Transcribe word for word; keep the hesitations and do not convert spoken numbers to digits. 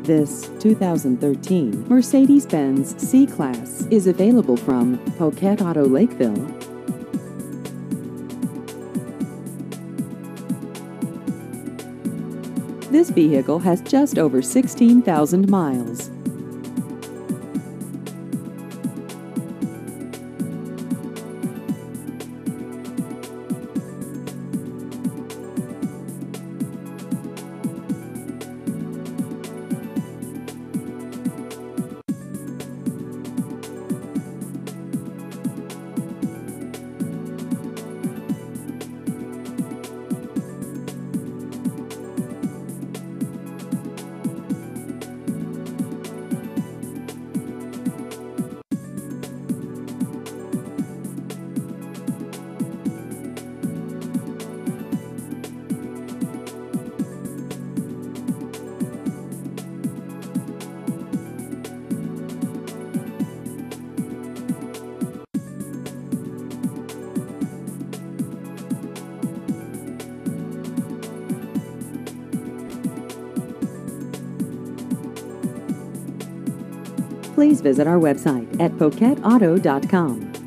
This two thousand thirteen Mercedes-Benz C-Class is available from Poquet Auto Lakeville. This vehicle has just over sixteen thousand miles. Please visit our website at poquet auto dot com.